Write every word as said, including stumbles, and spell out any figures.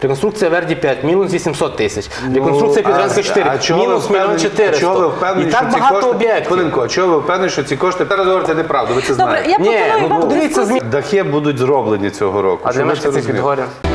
Реконструкція Верді п'ять, мінус вісімсот тисяч. Реконструкція Підгорянська чотири, мінус мільйон чотириста. І так багато об'єктів. Хвилинку, а чого ви впевнені, що ці кошти... Зараз говорите неправду, ви це знаєте. Ні, ну подивіться, Дахи будуть зроблені цього року. А для мешканців Підгоря?